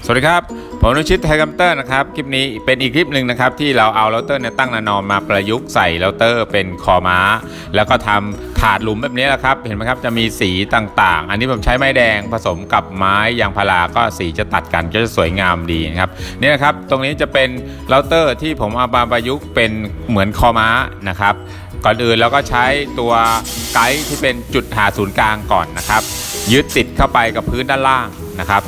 สวัสดีครับผมนุชิตไทยคอมพิวเตอร์นะครับคลิปนี้เป็นอีกคลิปหนึ่งนะครับที่เราเอาเราเตอร์ตั้งนานอนมาประยุกต์ใส่เราเตอร์เป็นคอม้าแล้วก็ทำถาดหลุมแบบนี้แหละครับเห็นไหมครับจะมีสีต่างๆอันนี้ผมใช้ไม้แดงผสมกับไม้ยางพาราก็สีจะตัดกันก็จะสวยงามดีนะครับนี่นะครับตรงนี้จะเป็นเราเตอร์ที่ผมเอามาประยุกต์เป็นเหมือนคอม้านะครับก่อนอื่นเราก็ใช้ตัวไกด์ที่เป็นจุดหาศูนย์กลางก่อนนะครับยึดติดเข้าไปกับพื้นด้านล่างนะครับ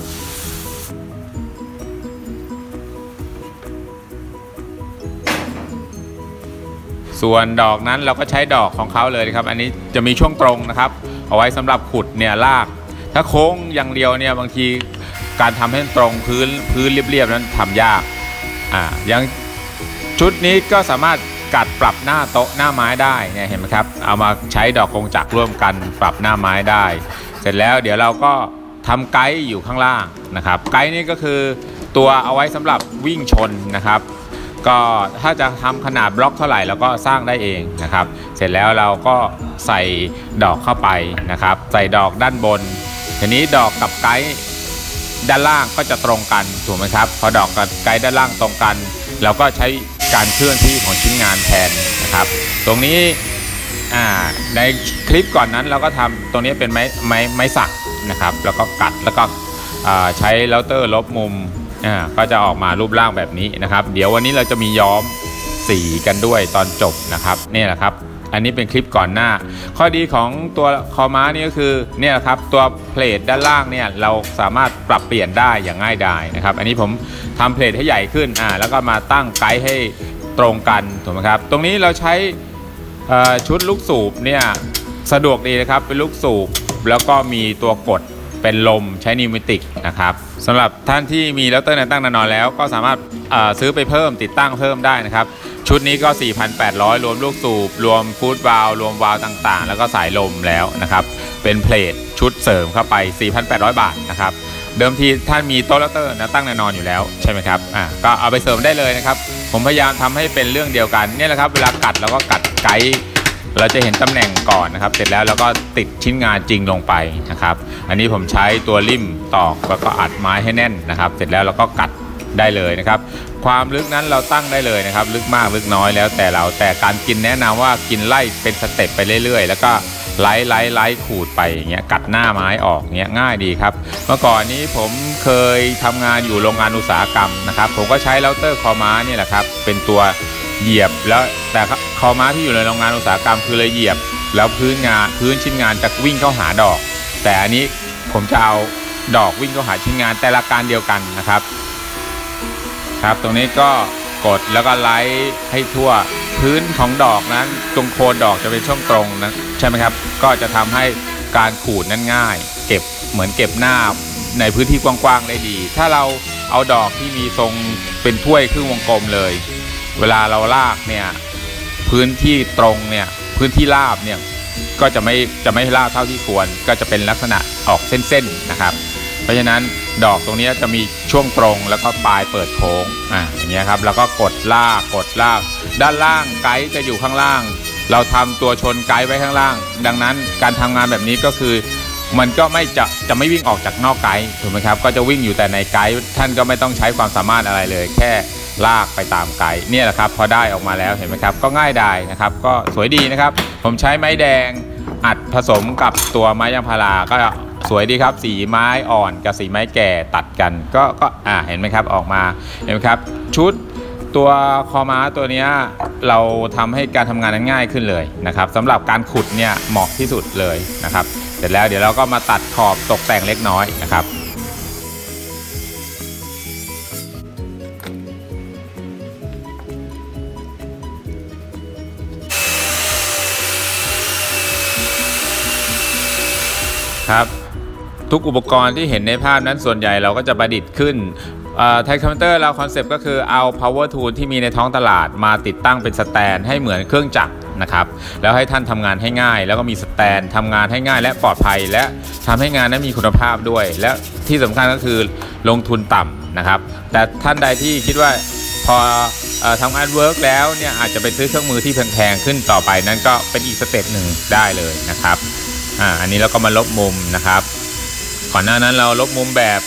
ส่วนดอกนั้นเราก็ใช้ดอกของเขาเลยครับอันนี้จะมีช่วงตรงนะครับเอาไว้สำหรับขุดเนี่ยลากถ้าโค้งอย่างเดียวเนี่ยบางทีการทำให้ตรงพื้นเรียบๆนั้นทำยากอย่างชุดนี้ก็สามารถกัดปรับหน้าโต๊ะหน้าไม้ได้เนี่ยเห็นไหมครับเอามาใช้ดอกกงจักรร่วมกันปรับหน้าไม้ได้เสร็จแล้วเดี๋ยวเราก็ทำไกด์อยู่ข้างล่างนะครับไกด์นี่ก็คือตัวเอาไว้สำหรับวิ่งชนนะครับก็ถ้าจะทำขนาดบล็อกเท่าไหร่เราก็สร้างได้เองนะครับเสร็จแล้วเราก็ใส่ดอกเข้าไปนะครับใส่ดอกด้านบนทีนี้ดอกกับไกด์ด้านล่างก็จะตรงกันถูกไหมครับพอดอกกับไกด์ด้านล่างตรงกันเราก็ใช้การเคลื่อนที่ของชิ้นงานแทนนะครับตรงนี้ในคลิปก่อนนั้นเราก็ทำตรงนี้เป็นไม้สักนะครับแล้วก็กัดแล้วก็ใช้เราเตอร์ลบมุมก็จะออกมารูปร่างแบบนี้นะครับเดี๋ยววันนี้เราจะมีย้อมสีกันด้วยตอนจบนะครับนี่แหละครับอันนี้เป็นคลิปก่อนหน้าข้อดีของตัวคอม้านี่ก็คือเนี่ยครับตัวเพลทด้านล่างเนี่ยเราสามารถปรับเปลี่ยนได้อย่างง่ายดายนะครับอันนี้ผมทำเพลทให้ใหญ่ขึ้นแล้วก็มาตั้งไกด์ให้ตรงกันถูกไหมครับตรงนี้เราใช้ชุดลูกสูบเนี่ยสะดวกดีนะครับเป็นลูกสูบแล้วก็มีตัวกดเป็นลมใช้นิวเมติกนะครับสำหรับท่านที่มีเราเตอร์ตั้งนานแล้วก็สามารถซื้อไปเพิ่มติดตั้งเพิ่มได้นะครับชุดนี้ก็ 4,800 รวมลูกสูบรวมฟู้ดวาล์วรวมวาล์วต่างๆแล้วก็สายลมแล้วนะครับเป็นเพลทชุดเสริมเข้าไป 4,800 บาทนะครับเดิมทีท่านมีโต๊ะเราเตอร์ตั้งนานอยู่แล้วใช่ไหมครับก็เอาไปเสริมได้เลยนะครับผมพยายามทำให้เป็นเรื่องเดียวกันนี่แหละครับเวลากัดเราก็กัดไกด์เราจะเห็นตำแหน่งก่อนนะครับเสร็จแล้วเราก็ติดชิ้นงานจริงลงไปนะครับอันนี้ผมใช้ตัวลิ่มตอกแล้วก็อัดไม้ให้แน่นนะครับเสร็จแล้วเราก็กัดได้เลยนะครับความลึกนั้นเราตั้งได้เลยนะครับลึกมากลึกน้อยแล้วแต่การกินแนะนำว่ากินไล่เป็นสเต็ปไปเรื่อยๆแล้วก็ไล่ขูดไปอย่างเงี้ยกัดหน้าไม้ออกเงี้ยง่ายดีครับเมื่อก่อนนี้ผมเคยทำงานอยู่โรงงานอุตสาหกรรมนะครับผมก็ใช้เราเตอร์คอม้านี่แหละครับเป็นตัวเหยียบแล้วแต่คอม้าที่อยู่ในโรงงานอุตสาหกรรมคือเลยเหยียบแล้วพื้นชิ้นงานจะวิ่งเข้าหาดอกแต่อันนี้ผมจะเอาดอกวิ่งเข้าหาชิ้นงานแต่ละการเดียวกันนะครับตรงนี้ก็กดแล้วก็ไล่ให้ทั่วพื้นของดอกนั้นตรงโคนดอกจะเป็นช่วงตรงนะใช่ไหมครับก็จะทำให้การขูดนั้นง่ายเก็บเหมือนเก็บหน้าในพื้นที่กว้างๆได้ดีถ้าเราเอาดอกที่มีทรงเป็นถ้วยครึ่งวงกลมเลยเวลาเราลากเนี่ยพื้นที่ตรงเนี่ยพื้นที่ราบเนี่ยก็จะไม่ราบเท่าที่ควรก็จะเป็นลักษณะออกเส้นๆนะครับเพราะฉะนั้นดอกตรงนี้จะมีช่วงตรงแล้วก็ปลายเปิดโค้งอย่างเงี้ยครับแล้วก็กดลากด้านล่างไกด์จะอยู่ข้างล่างเราทำตัวชนไกด์ไว้ข้างล่างดังนั้นการทำงานแบบนี้ก็คือมันก็จะไม่วิ่งออกจากนอกไกด์ถูกไหมครับก็จะวิ่งอยู่แต่ในไกด์ท่านก็ไม่ต้องใช้ความสามารถอะไรเลยแค่ลากไปตามไกด์เนี่ยแหละครับพอได้ออกมาแล้วเห็นไหมครับก็ง่ายดายนะครับก็สวยดีนะครับผมใช้ไม้แดงอัดผสมกับตัวไม้ยางพาราก็สวยดีครับสีไม้อ่อนกับสีไม้แก่ตัดกันก็เห็นไหมครับออกมาเห็นไหมครับชุดตัวคอม้าตัวนี้เราทำให้การทำงานนั้นง่ายขึ้นเลยนะครับสำหรับการขุดเนี่ยเหมาะที่สุดเลยนะครับเสร็จแล้วเดี๋ยวเราก็มาตัดขอบตกแต่งเล็กน้อยนะครับครับทุกอุปกรณ์ที่เห็นในภาพนั้นส่วนใหญ่เราก็จะประดิษฐ์ขึ้นไทยคอมพิวเตอร์เราคอนเซปต์ก็คือเอา power tool ที่มีในท้องตลาดมาติดตั้งเป็นสแตนให้เหมือนเครื่องจักรนะครับแล้วให้ท่านทำงานให้ง่ายแล้วก็มีสแตนทำงานให้ง่ายและปลอดภัยและทำให้งานนั้นมีคุณภาพด้วยและที่สำคัญก็คือลงทุนต่ำนะครับแต่ท่านใดที่คิดว่าพอทำงานเวิร์กแล้วเนี่ยอาจจะไปซื้อเครื่องมือที่แพงๆขึ้นต่อไปนั้นก็เป็นอีกสเต็ปหนึ่งได้เลยนะครับอันนี้เราก็มาลบมุมนะครับก่อนหน้านั้นเราลบมุมแบบ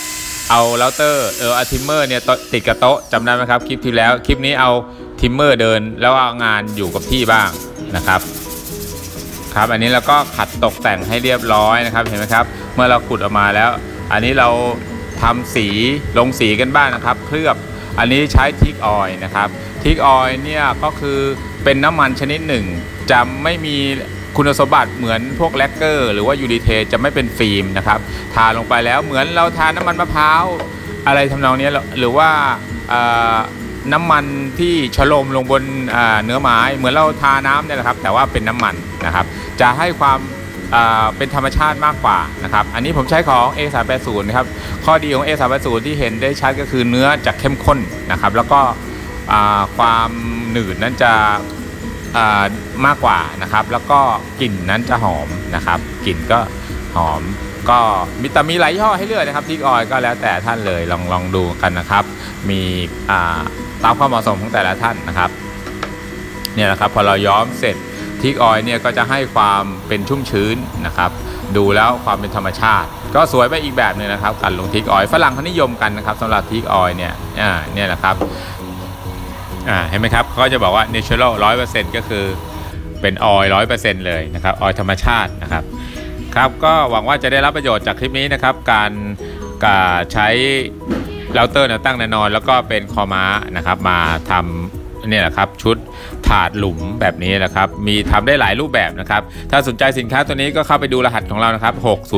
เอาเราเตอร์เอาทิมเมอร์เนี่ยติดกับโต๊ะจำได้ไหมครับคลิปที่แล้วคลิปนี้เอาทิมเมอร์เดินแล้วเอางานอยู่กับที่บ้างนะครับอันนี้เราก็ขัดตกแต่งให้เรียบร้อยนะครับเห็นไหมครับเมื่อเราขุดออกมาแล้วอันนี้เราทำสีลงสีกันบ้างนะครับเคลือบอันนี้ใช้ทิกออยล์นะครับทิกออยล์เนี่ยก็คือเป็นน้ำมันชนิดหนึ่งจะไม่มีคุณสมบัติเหมือนพวกแลกเกอร์หรือว่ายูดีเทจะไม่เป็นฟิล์มนะครับทาลงไปแล้วเหมือนเราทาน้ำมันมะพร้าวอะไรทำนองนี้หรือว่าน้ำมันที่ฉโลมลงบนเนื้อไม้เหมือนเราทาน้ำเนี่ยแหละครับแต่ว่าเป็นน้ำมันนะครับจะให้ความเป็นธรรมชาติมากกว่านะครับอันนี้ผมใช้ของ A380 นะครับข้อดีของ A380 ที่เห็นได้ชัดก็คือเนื้อจะเข้มข้นนะครับแล้วก็ความหนืดนั้นจะมากกว่านะครับแล้วก็กลิ่นนั้นจะหอมนะครับกลิ่นก็หอมก็มีหลายยี่ห้อให้เลือกนะครับทิกออยล์ก็แล้วแต่ท่านเลยลองดูกันนะครับมีตามความเหมาะสมของแต่ละท่านนะครับเนี่ยนะครับพอเราย้อมเสร็จทิกออยล์เนี่ยก็จะให้ความเป็นชุ่มชื้นนะครับดูแล้วความเป็นธรรมชาติก็สวยไปอีกแบบนึงนะครับการลงทิกออยล์ฝรั่งเขานิยมกันนะครับสำหรับทิกออยล์เนี่ยนะครับเห็นไหมครับเขาก็จะบอกว่า natural 100% ก็คือเป็นออยล์ 100% เลยนะครับออยล์ธรรมชาตินะครับก็หวังว่าจะได้รับประโยชน์จากคลิปนี้นะครับการใช้เราเตอร์แนวตั้งแนวนอนแล้วก็เป็นคอม้านะครับมาทำเนี่ยแหละครับชุดถาดหลุมแบบนี้นะครับมีทำได้หลายรูปแบบนะครับถ้าสนใจสินค้าตัวนี้ก็เข้าไปดูรหัสของเรานะครับ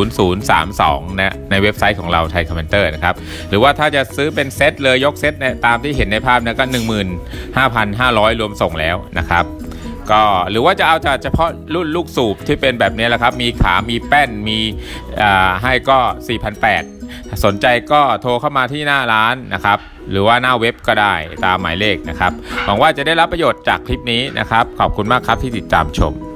60032นะในเว็บไซต์ของเราไทยคอมเมนเตอร์นะครับหรือว่าถ้าจะซื้อเป็นเซตเลยยกเซตตามที่เห็นในภาพนะก็ 15,500 รวมส่งแล้วนะครับก็หรือว่าจะเอาเฉพาะรุ่นลูกสูบที่เป็นแบบนี้แหละครับมีขามีแป้นมีให้ก็ 4,800 สนใจก็โทรเข้ามาที่หน้าร้านนะครับหรือว่าหน้าเว็บก็ได้ตามหมายเลขนะครับหวังว่าจะได้รับประโยชน์จากคลิปนี้นะครับขอบคุณมากครับที่ติดตามชม